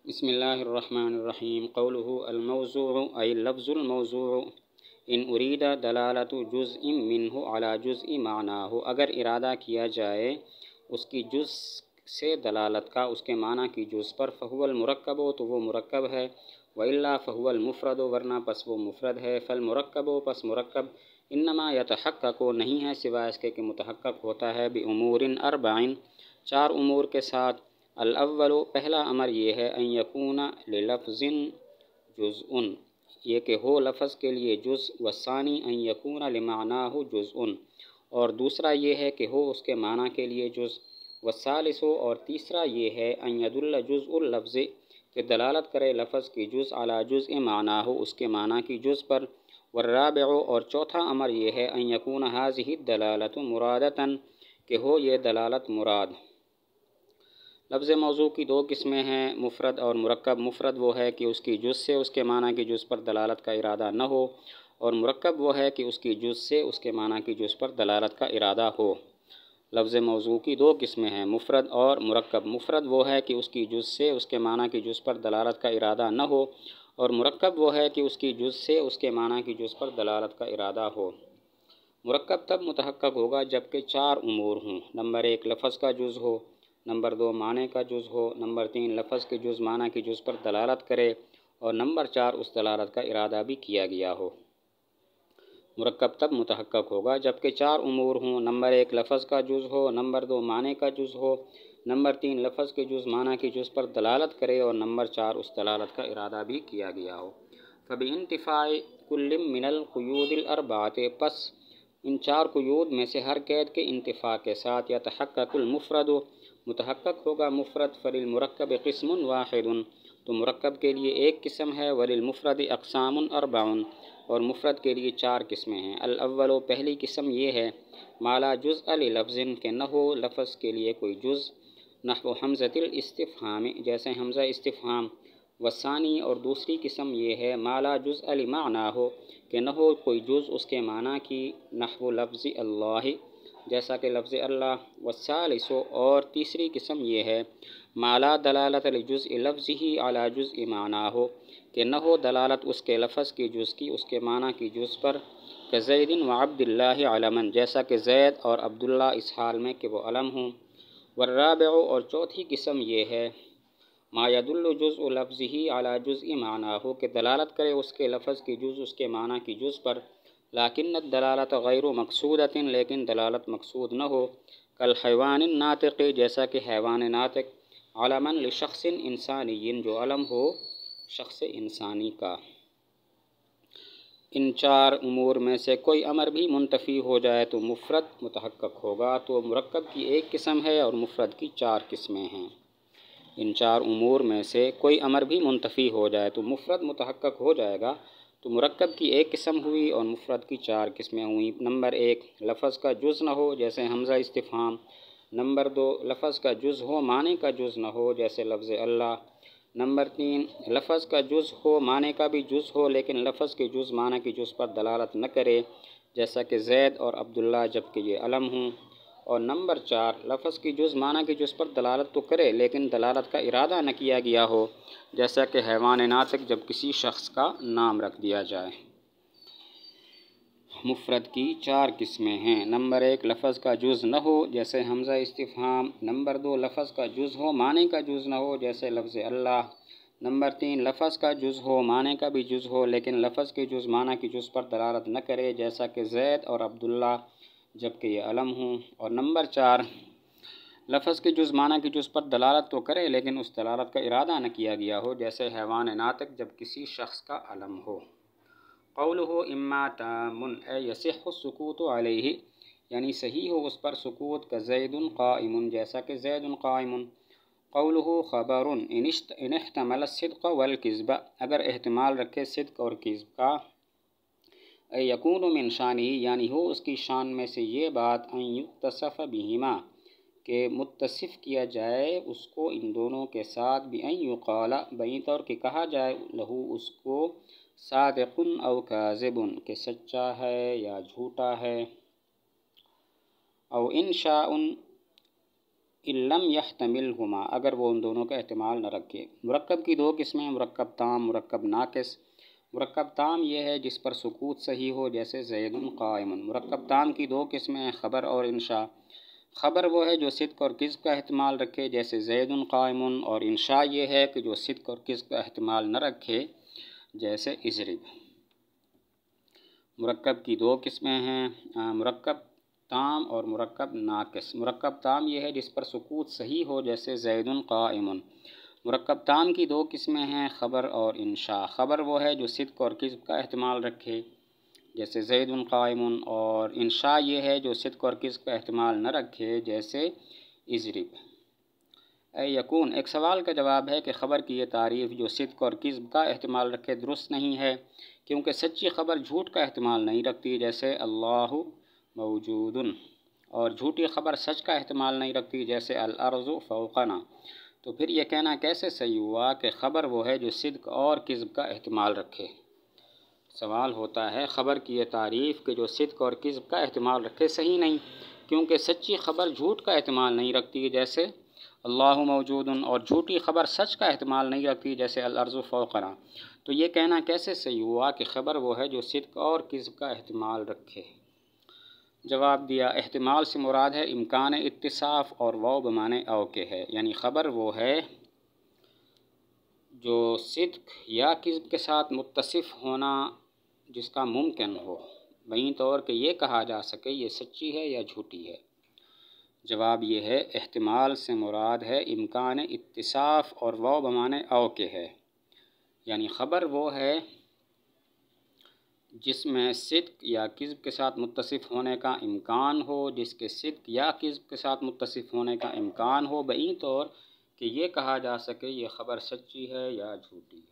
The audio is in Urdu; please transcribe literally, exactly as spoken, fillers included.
بسم الله الرحمن الرحیم قوله الموضوع أي اللفظ الموضوع ان اريد دلالت جزء منه على جزء معناه، اگر ارادہ کیا جائے اس کی جز سے دلالت کا اس کے معنی کی جز پر، فهو المرکب تو وہ مرکب ہے، وإلا فهو المفرد ورنہ پس وہ مفرد ہے، فالمرکب پس مرکب انما یتحقق نہیں ہے سوائے اس کے کہ متحقق ہوتا ہے بامور اربع چار امور کے ساتھ۔ الاول پہلا امر یہ ہے ان یکون للفظ جزء یہ کہ ہو لفظ کے لیے جز، والثانی ان یکون لمعناه جزء اور دوسرا یہ ہے کہ ہو اس کے معنی کے لیے جز، والثالث اور تیسرا یہ ہے ان یدل جزء اللفظ کہ دلالت کرے لفظ کی جز علی جزء معناه اس کے معنی کی جز پر، والرابع اور چوتھا امر یہ ہے ان یکون هذه الدلالة مرادتا کہ ہو یہ دلالت مراد۔ لفظ موضوع کی دو قسمیں ہیں، مفرد اور مرکب۔ مفرد وہ ہے کہ اس کی جز سے اس کے معنی کی جز پر دلالت کا ارادہ نہ ہو، اور مرکب وہ ہے کہ اس کی جز سے اس کے معنی کی جز پر دلالت کا ارادہ ہو۔ لفظ موضوع کی دو قسمیں ہیں، مفرد اور مرکب۔ مفرد وہ ہے کہ اس کی جز سے اس کے معنی کی جز پر دلالت کا ارادہ نہ ہو، اور مرکب وہ ہے کہ اس کی جز سے اس کے معنی کی جز پر دلالت کا ارادہ ہو۔ مرکب تب متحقق ہوگا جبکہ چار امور ہوں، نمبر ایک لفظ کا جز ہو، نمبر دو معنی کا جز ہو، نمبر تین لفظ کے جز معنی کی جز پر دلالت کرے، اور نمبر چار اس دلالت کا ارادہ بھی کیا گیا ہو۔ مرکب تب متحقق ہوگا جبکہ چار امور ہوں، نمبر ایک لفظ کا جز ہو، نمبر دو معنی کا جز ہو، نمبر تین لفظ کے جز معنی کی جز پر دلالت کرے، اور نمبر چار اس دلالت کا ارادہ بھی کیا گیا ہو۔ فبانتفاء کل من القیود الاربعۃ پس ان چار قیود میں سے ہر قید کے انتفاع کے ساتھ یتحقق المفرد متحقق ہوگا مفرد، فللمرکب قسم واحد تو مرکب کے لیے ایک قسم ہے، وللمفرد اقسام اربع اور مفرد کے لیے چار قسمیں ہیں۔ الاول پہلی قسم یہ ہے ما لا جزء للفظ کہ نہ ہو لفظ کے لیے کوئی جز، نحو حمزۃ الاستفہام جیسے حمزہ استفہام، والثانی اور دوسری قسم یہ ہے ما لا جزء لمعناه کہ نہ ہو کوئی جز اس کے معنی کی، نحو لفظ اللہ جیسا کہ لفظ اللہ، والثالث اور تیسری قسم یہ ہے ما لا دلالت لجزء لفظه علی جزء معناه کہ نہ ہو دلالت اس کے لفظ کی جز کی اس کے معنی کی جز پر، کزید وعبد اللہ علما جیسا کہ زید اور عبداللہ اس حال میں کہ وہ علم ہوں۔ والرابع اور چوتھی قسم یہ ہے ما یدل جزء لفظه علی جزء معناه کہ دلالت کرے اس کے لفظ کی جز اس کے معنی کی جز پر، لیکن الدلالت غیر مقصودۃ لیکن دلالت مقصود نہ ہو، کالحیوان الناطق جیسا کہ حیوان ناطق، علما لشخص انسانی جو علم ہو شخص انسانی کا۔ ان چار امور میں سے کوئی امر بھی منتفی ہو جائے تو مفرد متحقق ہوگا، تو مرکب کی ایک قسم ہے اور مفرد کی چار قسمیں ہیں۔ ان چار امور میں سے کوئی امر بھی منتفی ہو جائے تو مفرد متحقق ہو جائے گا، تو مرکب کی ایک قسم ہوئی اور مفرد کی چار قسمیں ہوئیں۔ نمبر ایک لفظ کا جز نہ ہو جیسے حمزہ استفہام، نمبر دو لفظ کا جز ہو معنی کا جز نہ ہو جیسے لفظ اللہ، نمبر تین لفظ کا جز ہو معنی کا بھی جز ہو لیکن لفظ کے جز معنی کی جز پر دلالت نہ کرے جیسا کہ زید اور عبداللہ جبکہ یہ علم ہوں، اور نمبر چار لفظ کی جز معنی کی جز پر دلالت تو کرے لیکن دلالت کا ارادہ نہ کیا گیا ہو جیسا کہ حیوان ناطق جب کسی شخص کا نام رکھ دیا جائے۔ مفرد کی چار قسمیں ہیں، نمبر ایک لفظ کا جز نہ ہو جیسے حمزہ استفہام، نمبر دو لفظ کا جز ہو معنی کا جز نہ ہو جیسے لفظ اللہ، نمبر تین لفظ کا جز ہو معنی کا بھی جز ہو لیکن لفظ کے جز معنی کی جز پر دلالت نہ کرے جیسا کہ زید اور عبداللہ جبکہ یہ علم ہوں، اور نمبر چار لفظ کے جز معنی کی جز پر دلالت تو کرے لیکن اس دلالت کا ارادہ نہ کیا گیا ہو جیسے حیوان ناطق جب کسی شخص کا علم ہو۔ قولہ اما تام اے یصح السکوت علیہ یعنی صحیح ہو اس پر سکوت، کزید قائم جیسا کہ زید قائم۔ قولہ خبر ان احتمل الصدق والکذب اگر احتمال رکھے صدق اور کذب کا، اے یکون من شانہ یعنی ہو اس کی شان میں سے یہ بات، ان یتصف بہما کہ متصف کیا جائے اس کو ان دونوں کے ساتھ، بان یقال بئی طور کہ کہا جائے لہو اس کو، صادق او کاذب کہ سچا ہے یا جھوٹا ہے، او انشاء لم یحتملہما، اگر وہ ان دونوں کا احتمال نہ رکھے۔ مرکب کی دو قسمیں، مرکب تام، مرکب ناقص۔ مرکب تام یہ ہے جس پر سکوت صحیح ہو، جیسے زید قائم۔ مرکب تام کی دو قسمیں، خبر اور انشاء۔ خبر وہ ہے جو صدق اور کذب کا احتمال رکھے، جیسے زید قائم، اور انشاء یہ ہے کہ جو صدق اور کذب کا احتمال نہ رکھے، جیسے اضرب۔ مرکب کی دو قسمیں ہیں، مرکب تام اور مرکب ناقص۔ مرکب تام یہ ہے جس پر سکوت صحیح ہو، جیسے زید قائم۔ مرکب تام کی دو قسمیں ہیں، خبر اور انشاء۔ خبر وہ ہے جو صدق اور کذب کا احتمال رکھے، جیسے زید قائم، اور انشاء یہ ہے جو صدق اور کذب کا احتمال نہ رکھے، جیسے اضرب۔ اے یکون، ایک سوال کا جواب ہے کہ خبر کی یہ تعریف جو صدق اور کذب کا احتمال رکھے درست نہیں ہے، کیونکہ سچی خبر جھوٹ کا احتمال نہیں رکھتی، جیسے اللہ موجود، اور جھوٹی خبر سچ کا احتمال نہیں رکھتی، جیسے الارض فوقنا۔ تو پھر یہ کہنا کیسے صحیح ہوا کہ خبر وہ ہے جو صدق اور کذب کا احتمال رکھے؟ سوال ہوتا ہے خبر کی یہ تعریف کہ جو صدق اور کذب کا احتمال رکھے صحیح نہیں، کیونکہ سچی خبر جھوٹ کا احتمال نہیں رکھتی، جیسے اللہ موجود، اور جھوٹی خبر سچ کا احتمال نہیں رکھتی، جیسے الارض فوقنا۔ تو یہ کہنا کیسے صحیح ہوا کہ خبر وہ ہے جو صدق اور کذب کا احتمال رکھے؟ جواب دیا، احتمال سے مراد ہے امکان اتصاف، اور واو بمعنی او کے ہے، یعنی خبر وہ ہے جو صدق یا کذب کے ساتھ متصف ہونا جس کا ممکن ہو، بہین طور کہ یہ کہا جا سکے یہ سچی ہے یا جھوٹی ہے۔ جواب یہ ہے احتمال سے مراد ہے امکان اتصاف، اور واو بمعنی او کے ہے، یعنی خبر وہ ہے جس میں صدق یا کذب کے ساتھ متصف ہونے کا امکان ہو، جس کے صدق یا کذب کے ساتھ متصف ہونے کا امکان ہو، بہین طور کہ یہ کہا جا سکے یہ خبر سچی ہے یا جھوٹی ہے۔